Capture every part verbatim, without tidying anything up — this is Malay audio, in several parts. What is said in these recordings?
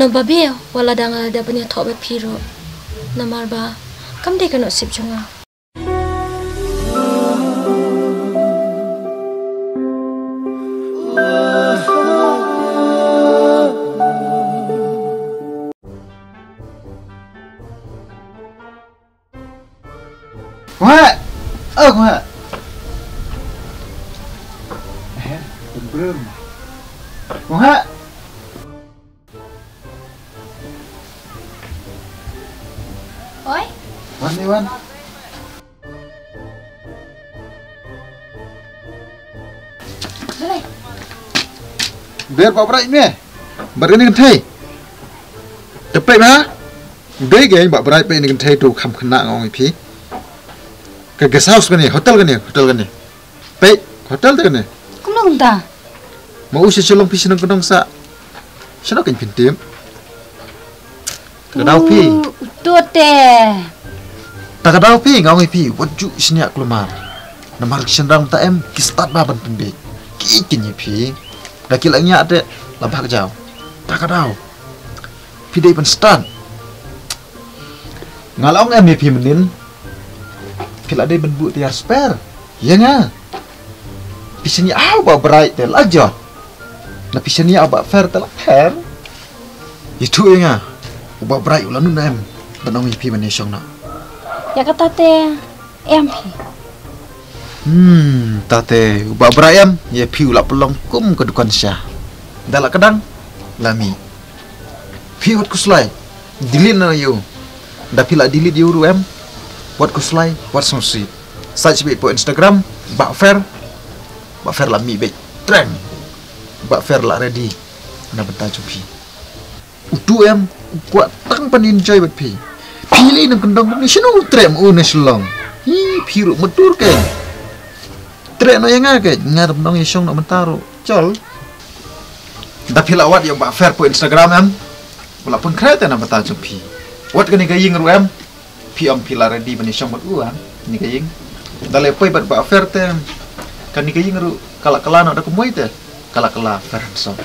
no babi wala danga da punya thok bet phiro namar ba kam de kano sip chunga Wah, oh wah. Eh, belum. Wah. Oi. Wan ni wan. Boleh. Biar pak berai ni. Berani kan thai. Tepat na. Doi ke pak berai pe ni kan thai tu kham khana ngong pi. Ke guest house kan ni, hotel kan ni, hotel kan ni. Pe, hotel tu kan ni. Kumlong ta. Mau usia celong pi senang kedong sa. Siapa kan pintim? Kadau pi. Tu teh. Tak kadau pi, ngau pi. Waju sini aku lemar. Namar kisendang tak em kistat baban pembe. Kikin ye pi. Dah kilangnya ada labah kejau. Tak kadau. Pi dai pen stan. Ngalong em ye pi menin. Pila dai ben bu tiar spare. Ya nga. Pisani au ba berai tel aja. Na pisani au ba fair tel fair. Itu ya nga. Ubah berai ulan nu em. Benong ye pi mani syong na. Ya kata teh em pi. Hmm, tate ubah berai em ye pi ula pelong kum ke dukan syah. Dalak kedang lami. Pi wat kuslai. Delete na you. Da pila delete you ru em. Wat kuslai, wat somsi. Search be po Instagram, bak fair. Bak fair lami be trend. Bak fair la ready. Na benta jupi. Utu em kuat tang panin joy bet pi. Pilih nang kendong ni sino trem u neslong. Hi piru metur ke. Trem no yang ke ngarep nong isong nak mentaro. Col. Tapi lawat yang bak fair po Instagram em. Walaupun kereta na benta jupi. Wat kani gaying ru em. Pi om pila ready bani syong bat uang ni kaying dalai poi bat ba fair te kan ni kaying ru kala kala nak ada kumoi te kala kala fair song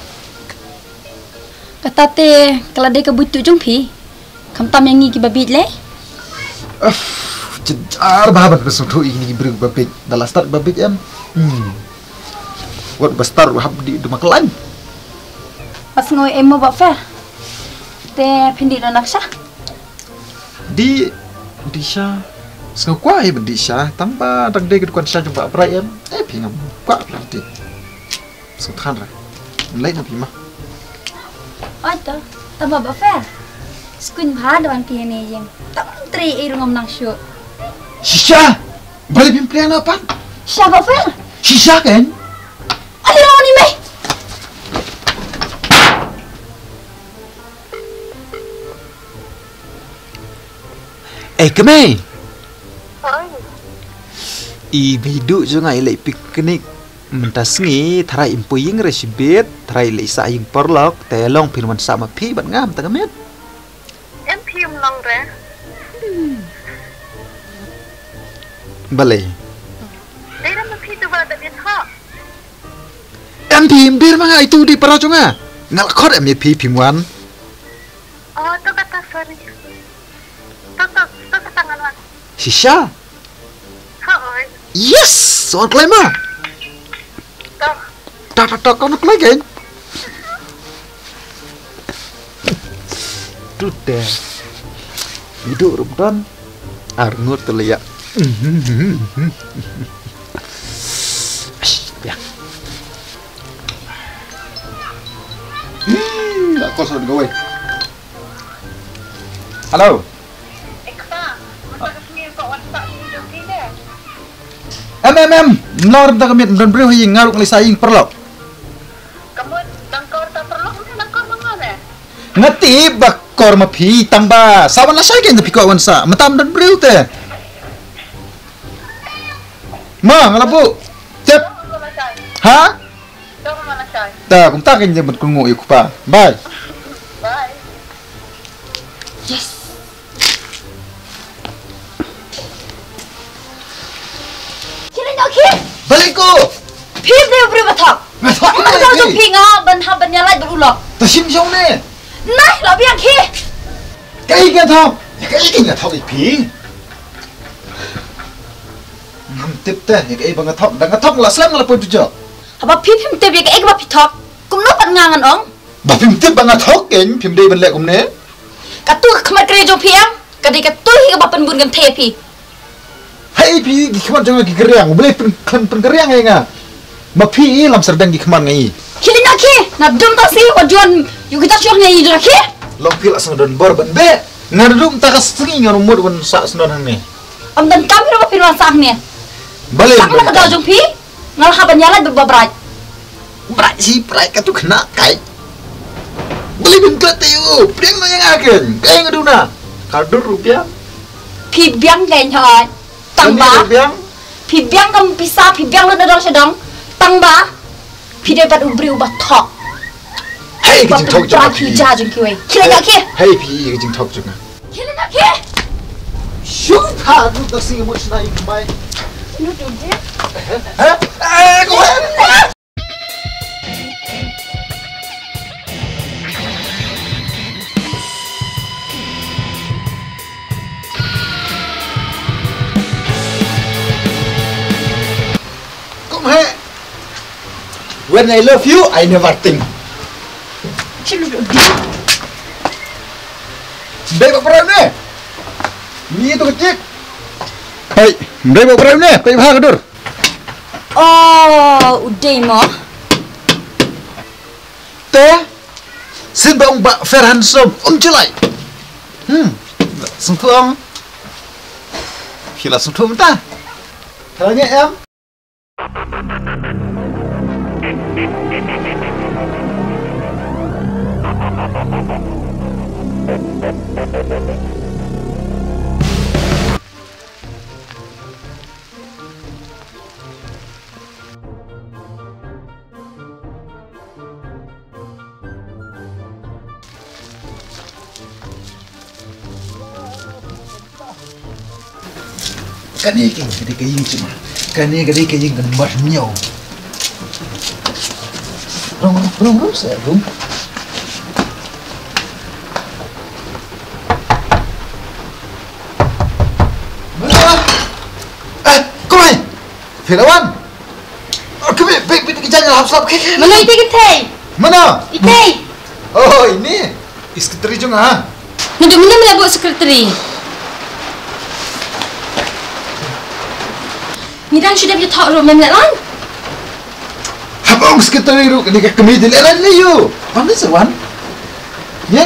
Kata teh kalau dia kebutuh jong pi kam tam yang ni ki babit le ah jejar babat besutu ini breng babit dalam start babit em hmm wat bestar hab di duma kelan pas ngoi emo ba fair teh pindi nak sah di Disha, sekau ya berdisha, tanpa tak dek dukan sah jumpa perayaan, eh pingam, kuat berarti, sultan lah, lain apa mah? Oh tu, tambah berfair, skun bahaduan pi ni yang, tak menteri irung ngam nang show. Shisha, balik pimpin apa? Shisha berfair? Shisha kan? Ali lawan ni meh. Eh kemai? I bidu juga ilai piknik mentas ngi tarai impuying resibit tarai ilai saing perlok telong firman sama pi bat ngam tak kemet. Em phim long re. Balai. Dai ram phi tu ba da dia tha. Em phim bir manga itu di parajunga. Ngal khot em ye pi phimwan. Oh tu kata sorry. Tu tu tu tangan wan. Shisha. Ha oi. Yes, soal klema. Tu. Tak tak tak kau nak lagi. Tu deh. Hidup Ramadan. Arnur terlihat. Ya. Hmm, tak kau sudah gawe. Halo. Eksa. Masa kesini kau WhatsApp ni jom dia. Em em em, nor tak kemit dan beri hing ngaruk li saing perlok. Kamu dangkor tak perlu mungkin dangkor mangane. Ngati bakor mapi tamba. Sawan la saing tapi kau wansa. Metam dan beri teh. Ma, ngalabu. Cep. Ha? Jom mana cai. Tak, kum tak kenje berkungu yuk pa. Bye. Bye. Yes. Kira nak kira? Balik ko. Pih dia beri batak. Batak Mana tahu tu pih ngah ban ha ban nyalai berulang. Tasim jong ne. Này, lão biang khi. Cái cái thong, cái cái nhà thong pi. Ngam tip teh, cái bang thong, đang thong là slang là pun tu. Apa phim phim tip cái cái apa pitok. Cũng nó bận ngang ông. Bà phim tiếp bằng thóc kén phim đây bên lệ cũng nè. Cả tôi không ăn cái gì phiang, cả đi cả tôi hi cái bắp bún gần thề phi. Hay phi cái khman jangan cái keriang, boleh pen pen pen keriang hay nga. Mà phi làm serdang cái khman ngay. Khi lên khi, nạp dum ta si, wajuan, yuk kita cuci ngay itu khi. Long phi là sang don bar ban be. Ngadum tak kesengi ngan umur ban sa senon hang ni. Om dan kami apa firman sah ni? Boleh. Tak nak kau jumpi, ngal haban jalan beberapa. Berat si berat kat tu kena kai. Beli bingklat tu, priang na yang akan. Kaya ngadu na. Kadur rupiah. Phi biang kaya nhoi. Tang ba. Rupiah. Phi biang kam pisah, phi biang lu nadal sedang. Tang ba. Phi dapat ubri ubat thok. Hey, cái chừng thọc cho Phi ja jung kiwe. Kila nak ki. Hey, phi cái chừng thọc cho nga. Kila nak ki. Shoo, ha, tu tak sing mo sna ik mai. Nu tu je. Ha? Eh, kau. When I love you, I never think. Đây bác Prem nih. Ini itu kecil. Hai, đây bác Prem nih. Kau ibu dur. Oh, udah mo. Teh, xin bác bác Fair Handsome, ông chưa lại. Hmm, sung thu ông. Khi là sung thu ta. Kalau nghe em. Cái này cái cái cái gì chứ mà cái này cái cái gì gần mất nhiều rong rong rong sẽ đúng eh kau ni Firdawan kau ni pergi pergi jalan hap slap kek Mana itu kita? mana Itu. oh ini sekretari juga Nanti mana mana buat sekretari? Nidang sudah bisa tahu rumah mana lan? Habang sekretari ru ni kami dileran ni you. Mana sewan? Ya.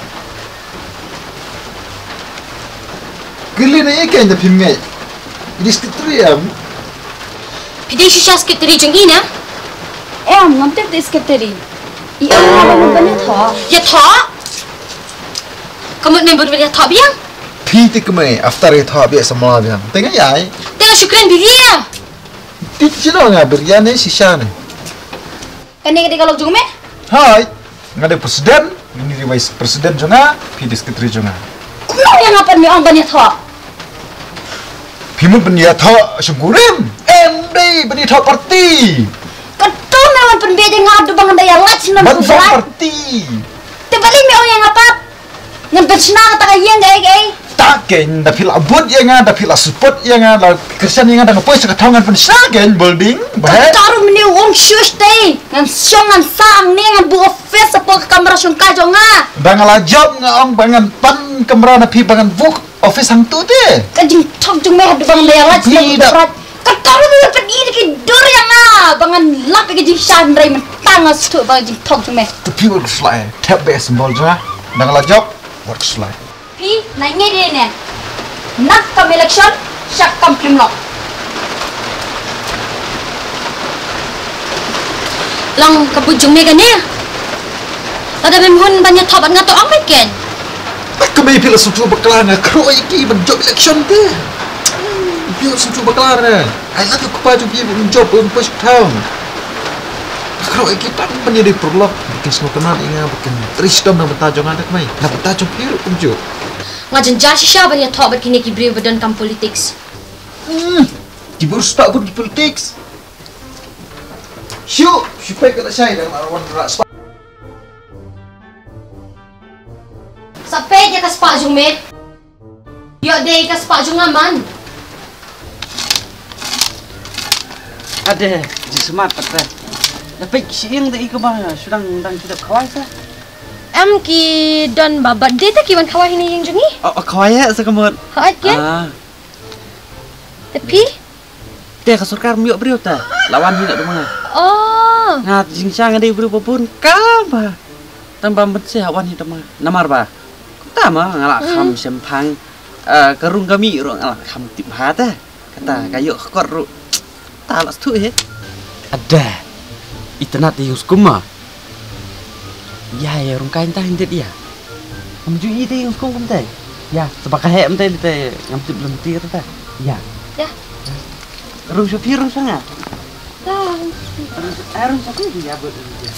Geli ni kan dah pimai. Ini sekretari am. Pidi susah sekretari jengi na? Eh, am nanti tu sekretari. Iya, apa mana tahu? Ya tahu. Kamu ni baru dia tahu biang? Pi ti kami after it tahu biasa semua biang. Tengah ya. Tengah syukran biria. Ti cina ngah berian ni sisa ni. Kan dia kalau jumpa? Hai. Ngada presiden, ini vice presiden juga, pi di sekretari juga. Kau yang apa ni orang banyak tahu? Pi mun pendia tahu syukurim. Em deh pendia tahu parti. Kau memang pembeda ngadu bangan daya lach nam Ban berat. parti. Terbalik ni orang yang apa? Yang bersena kata yang gay gay. Taken, dah pila abut yang ada, dah pila support yang ada, kerja yang ada, ngapain sekarang dengan pensagen building, bah? Taruh meni uang shoes deh, ngan siang ngan sang ni ngan buat face apa kamera sungkai jonga. Bangal job ngong bangan pan kamera napi bangan book office hang tu deh. Kajing tok jung meh du bangan daya lach nam berat. Kataruh meni pergi di dur yang ah, bangan lap kajing shan ray mentang astu bangan jing tok jung meh. Tapi work slide, tap base symbol juga. Bangal job work slide. Pi, naik ni dia ni. Nak kam election, syak kam klimlok. Lang kabujung mega ni. Ada memhun banyak top ngato ang meken. Kami pila suatu bakalan, keroi iki berjob election deh. Pila suatu bakalan. Ay lagi kepada dia berjob untuk town. Keroi iki tak menjadi perlok. Bikin semua kenal ingat, bikin tristom dan bertajung ada kemai. Nak bertajung pila berjob. Ngajen jasi siapa banyak top berkini kibri badan kam politics. Hmm, diburu start pun di politik. Syuk, supaya kata saya dalam arwan berat. Sampai dia kas pak jung met. Yo dei kas pak jung aman. Ada di semat apa? Tapi siang tu ikut bang sedang sedang tidak kawai sah. Em ki don babat dei tak kiwan kawai ni yang jungi? Oh kawai ya sekamut. Haat kan? Ah, Tapi dia kasurkar miok beriu ta. Lawan hinak tu mana? oh, Ngat jingsang ada beriu pun kapa. Tambah bersih awan hinak mana? Namar ba? Tama ngalak kam sempang. Eh kerung kami ro ngalak kam tip hata. Kata kayu kor ro. Talas tu eh. Ada. Itnat di huskuma. Ya ya rung kain tah hindet ya. Kamu juga itu yang hukum kamu teh. Ya, sebagai hem teh teh ngambil belum tir teh. Ya. ya. Rung sopir rung sangat. Dah. Rung sopir dia buat dia.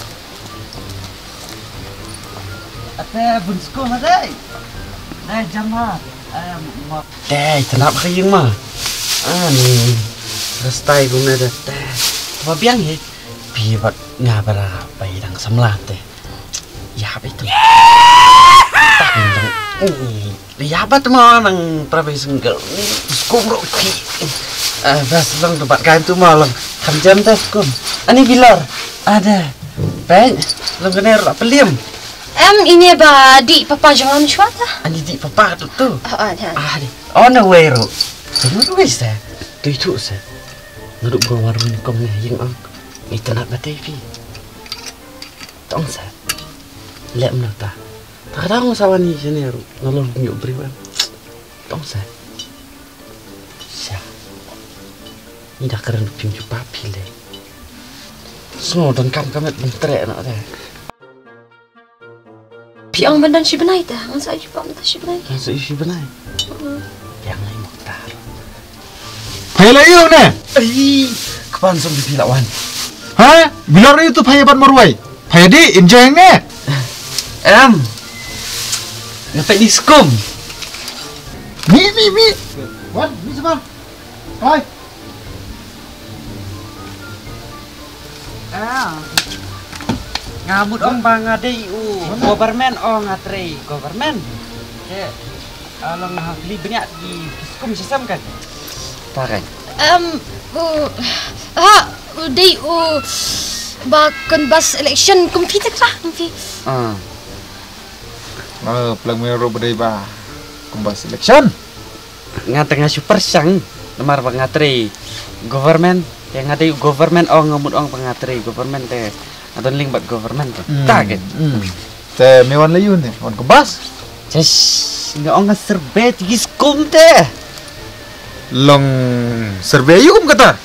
Ate bun sekolah teh. Dah jam lah. Teh, kenapa kayang mah? Ah ni. Restai guna dah teh. Apa biang ye? Biar ngabara bayang semlah teh. Ya apa itu? Tak nang. Ya apa tu mah nang prabe sengkel. Skum roki. Ah, bas lang tempat kain tu malam. Kam jam teh skum. Ani bilar. Ada. Pen, lang kena rak peliam. Em ini ba di papa jangan suata. Ani di papa tu tu. Ah, ada. Ah, di. On the way ro. Tunggu dulu sah. Tu itu sah. Nurut berwarna ni kau ni yang ang. Itu nak batai pi. Tong sah. Lek mana ta? Tak tahu sawan ni sini ro. Nolong nyuk beriwan. Tong sah. Sah. Ni dah keren pim cuba pilih. Semua dan kam kamet bentrek nak dah. Piang bandan si benai dah. Masa aja pak mata si benai. Masa isi benai. Yang lain muhtar. Payah yuk ne. Ih, kapan som dipilawan? Ha? Bilar itu payah ban marwai. Payah di enjoy ne. Em. Ngepek di skum. Mi mi mi. Wan, mi sebar. Hai. Ah. Ngamut ong bang ade u. Government ong atre government. Ya. Along beli banyak di skum sistem kan. Takai. Em, uh, ha, dei u bakon bas election komputer lah, kompi. Ah. Oh, pelang merah berdai ba. Kumbas election. Ngatengah super sang. Nomor bang atre government. Yang ada government ong ngamut ong pengatri government teh. Atau link buat government tu. Tak kan? Teh mewan layun teh, on kebas. Jes, nggak orang serbe tinggi skum teh. Long survey yuk kata.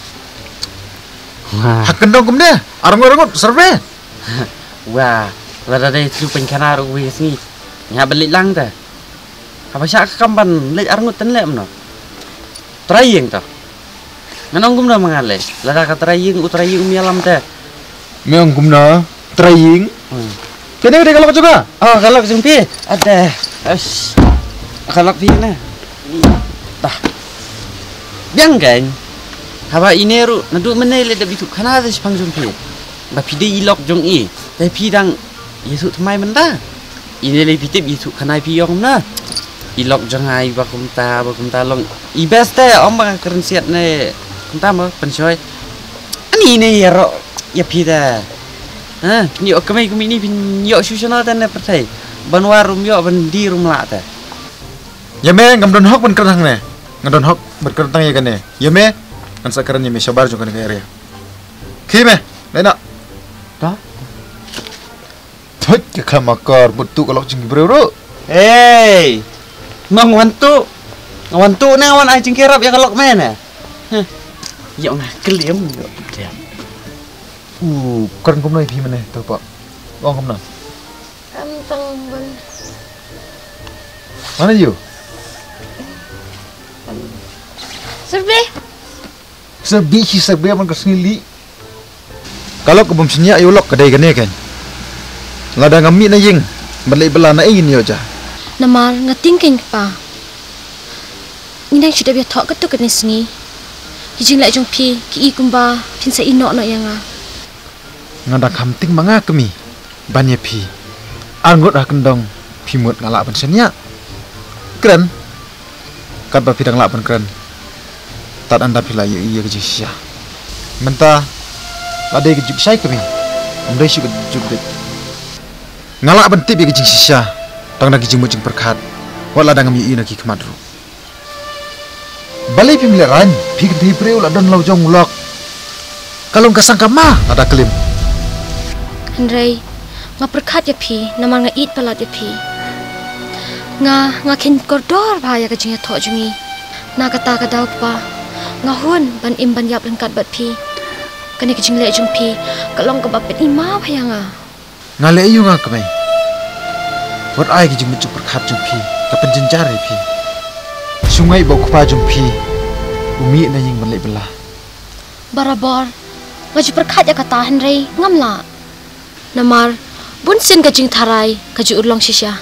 Hak kendong kum deh, arang-arang survey. Wah, lada deh tu penkanar wis ni. Nya balik lang teh. Apa syak kampan lek arang ten lek mno. Trying tah. Nanong kum dah mengalih. Lada kata trying utraying mialam teh. Meong kum na trying. Hmm. Kene gede kalau juga. Oh, kalau jumpi ada. As. Kalau pi na. Tah. Biang kan. Haba ini ru nadu menai le dabitu kana ada sepang jumpi. Ba pi de ilok jong i. Tapi pi dang Yesu thamai menda. Ini le pitip Yesu kana pi yong na. Ilok jong ai ba kum ta ba kum ta long. I best om ba keren siat ne. Kum ta mo pensoy. Ani ne ro ya pi da. Ha, ni ok kami kami ni pin yo susana tan ne pertai. Banwar rum yo ban di rum la ta. Ya me ngamdon hok ban kerang ne. Ngamdon hok berkertang ya kan ne. Ya me kan sakaran ya me sabar juga ne area. Ki me, lena. Dah. Tut ke kamakar butu kalau jing bro. Hey. Mang wantu. Wantu ne wan ai cingkerap ya kalok mana. Heh. Yo ngah keliem yo diam. Uh, keren kum na pi mana tu pak. Wong kum na. Em tanggal. Mana you? Survey. Sebi si sebi man kesngili. Kalau ke bom senya ayo lok kedai kan kan. Lada ngami na ying. Balik bela na ingin yo ja. Namar ngating king pa. Indang sudah biar tak ketuk kena sengi. Hijing lek jong pi ki i kumba pin sa inok nak yang ah. Ngada kamting manga kemi. Banye pi. Anggot dah kendong. Pimut ngalak ban senya. Keren. Kat ba pidang lak ban keren. Tat anda pila ye iya ke jisya. Menta ladai ke juk syai kami. Amdai syuk juk dik. Ngalak ban tip ye ke jisya. Tang nak jing mujing perkat. Wala dangam ye iya ki kemadru. Balai pimiliran, pikir di breu la don lau jong ulok. Kalau nggak sangka mah ada kelim. Henry, nga perkat ya pi, nama nga it palat ya pi. Nga nga kin koridor bahaya ke jingnya tok jungi. Na kata kata pa, nga hun ban im ban yap lengkat bat pi. Kani ke jing le jung pi, kalau nggak bapet ima bahaya nga. Nga le ayu nga kamay. Wat ay ke jing muncul perkat jung pi, kapan jenjare pi. Sungai bau kupa jung pi, umi na ying ban le belah. Barabor, ngaji perkat ya kata Henry, ngamla. Namar, bunsin ke jing tarai, kaju urlong sisya.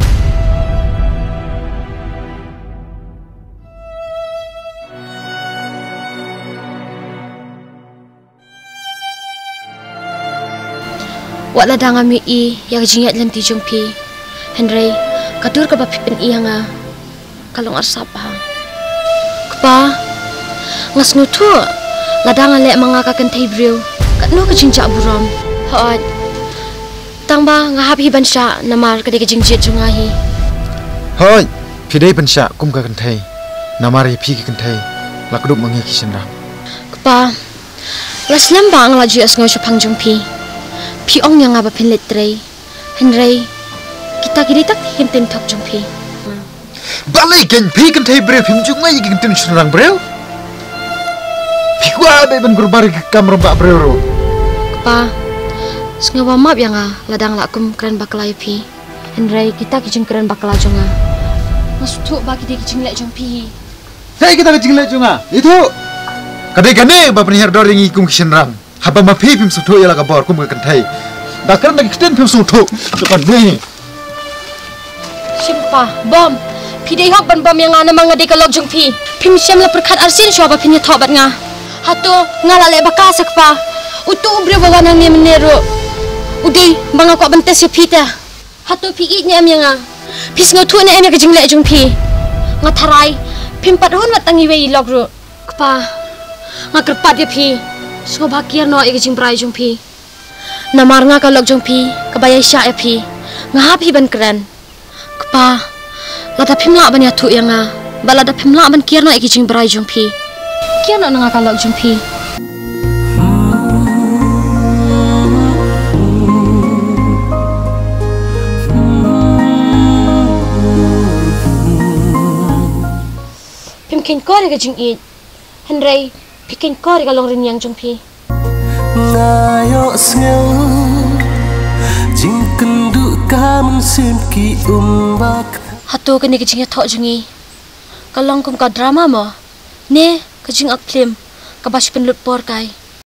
Wala dang ami i ya jingat lenti jung pi. Henry, kadur ka bapipin iya nga. Kalong arsapa. Kapa, ngas ngutu, ladang ale mga kakantay briw. Katno ka jingjak buram. Hoat, tangba nga hapi ban siya namar kadi ka jingjit jungahi. Hoy, pidai ban siya kum ka kantay. Namar ye pi ka kantay. Lakduk mangi kisendang. Kapa, las lamba ang laju as ngaw siya pang jung pi. Pi ong yang nga bapin litre. Henry, kita kiri tak hintin tok jung pi. Balai kan pi kan thai breu phim chung ngai kan tin sunrang breu. Pi kwa be ban gurbari ke kamar ba breu ro. Kapa, sengawa map yang ah ladang lakum keren bakal pi. Henry kita kijing keren bakal jonga. Masuk bagi dia kijing lek jong pi. Hai kita kijing lek jonga. Itu. Kadai kane ba penihar doring ikum kisenrang. Haba ma pi phim sutu ya la ka bor kum kan thai. Dakar nak kiten phim sutu. Cepat ni. Simpa, bom. Pidai hok ban bom yang nga namang nga dekalog jung pi. Pim siam la perkat arsin siya ba pinya tobat nga. Hato nga lalek bakasak pa. Utu ubre bawa nang ni menero. Udi banga ko bantes ya pita. Hato pigit niya am yang nga. Pis ngotu na em ya kajing lek jung pi. Nga taray. Pim padhon watangi we ilog ro. Kapa. Nga kerpat ya pi. Sungo bakir no ya kajing brai jung pi. Namar nga kalog jung pi. Kabayay siya ya pi. Nga hapi ban keren. Kapa. Lada pimla ban ya tu yang ah, balada pimla ban kierno eki jing berai jung pi. Kierno nanga kalok jung pi. Pim ken kore ke jing it. Henry, piken kore kalong rin yang jung pi. Ngayo sngeu jing kendu kamun sim ki umbak. Hato kini kejing ya tok jungi. Kalong kum ka drama mo. Ne kejing aklim. Kabas penlut por kai.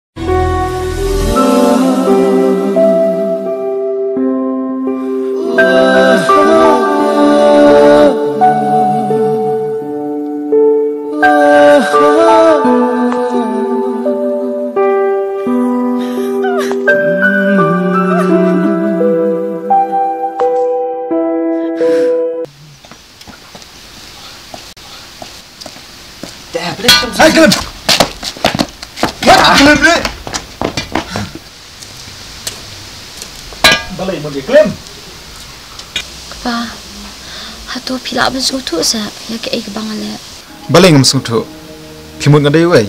Hai Clem. Ya, Clem ni. Balai mo di Clem. Kapa. Hato pila ban sutu sa ya ke ai bangale. Balai ngam sutu. Pimut ngadai wei.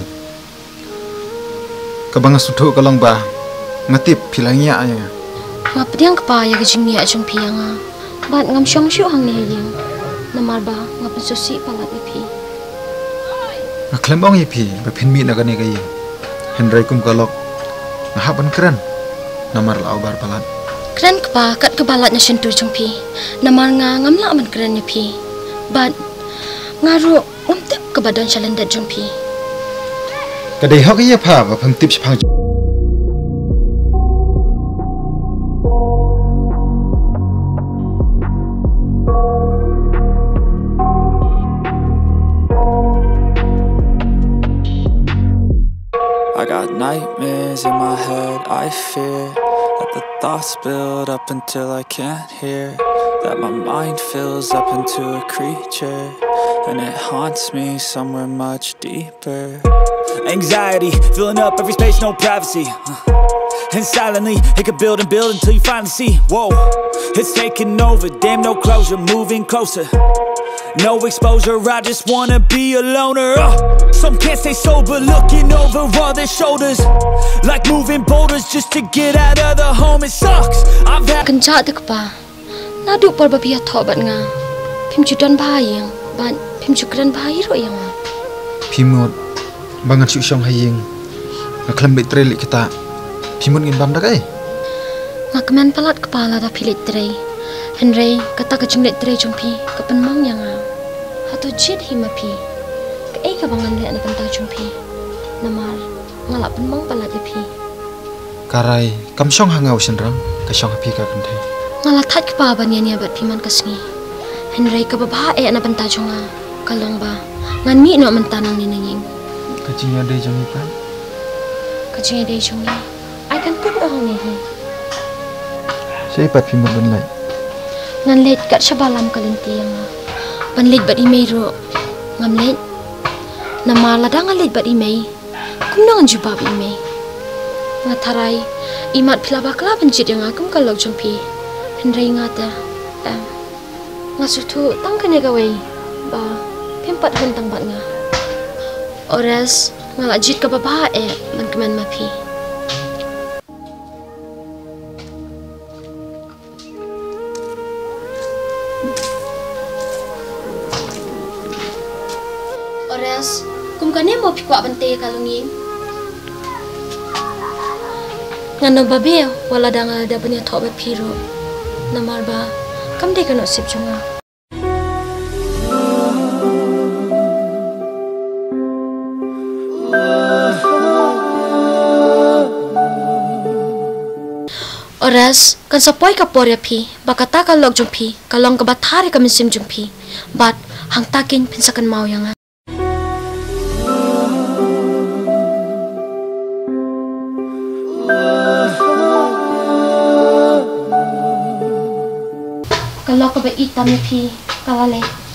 Kabang sutu kalong ba. Ngatip pilangnya aya. Ngap diang kapa ya ke jing ya jung pi nga. Bat ngam syong syu hang ni yang. Namar ba ngap susi palat ipi. Naklembong ipi bepin mi nagani kai. Henry kum kalok. Nahaban keren. Namar lau bar palat. Keren kapa kat kebalat na sentur jung pi. Namar nga ngamla man keren ya pi. Bat ngaru umtep ke badan syalendat jung pi. Kadai hok iya pa bapang tips pang. I got nightmares in my head, I fear that the thoughts build up until I can't hear. that my mind fills up into a creature, and it haunts me somewhere much deeper. Anxiety filling up every space, no privacy. And silently, it could build and build until you finally see, whoa, it's taking over, damn, no closure, moving closer. No exposure, I just wanna be a loner. uh, Some can't stay sober, looking over all their shoulders, like moving boulders just to get out of the home. It sucks, I've had Kenca tek pa. Nadu por babia thobat nga. Phim chudan bhayang, ban phim chukran bhai ro yang. Phimot bangan su syong haying. Ngaklam betreli kita. Phimot ngin bam dakai. Ngakman palat kepala da pilit trei. Henry kata kecunglet trei jumpi kapan mang yang ah. Hato jit himapi. Ke ai ka bangan le ana panta jumpi. Namar ngalap pen mang palat de pi. Karai kam syong hangau senrang ka syong hapi ka kan thai. Ngalathat kapa ban yan ya bat piman kasngi. Henry ka babha e ana panta junga. Kalong ba ngan mi no mentanang ni nanging. Kajinya de jang ipa. Kajing de jungi. Ai kan put oh ni hi. Sei pat phimot ban lai. Ngan let kat shabalam kalinti yang ban let bat imei ro ngam let nama ladang let bat imei kum nang jubab imei ngatharai imat philaba kla benjit yang akum kalok jumpi henrei ngata em ngasutu tang kane gawai ba pempat hen tang bat nga ores ngalajit ka baba e man keman mapi Ores, kum kane mo pikwa bante kalungin. Ngano babe wala danga da banya thobat phiro. Namar ba kam de kano sip chunga. Ores, kan sapoi ka porya phi, bakata ka log jumpi, kalong ka bathare ka misim jumpi. But hang takin pinsakan mau yang kalau kau berit kami pi, kalau le,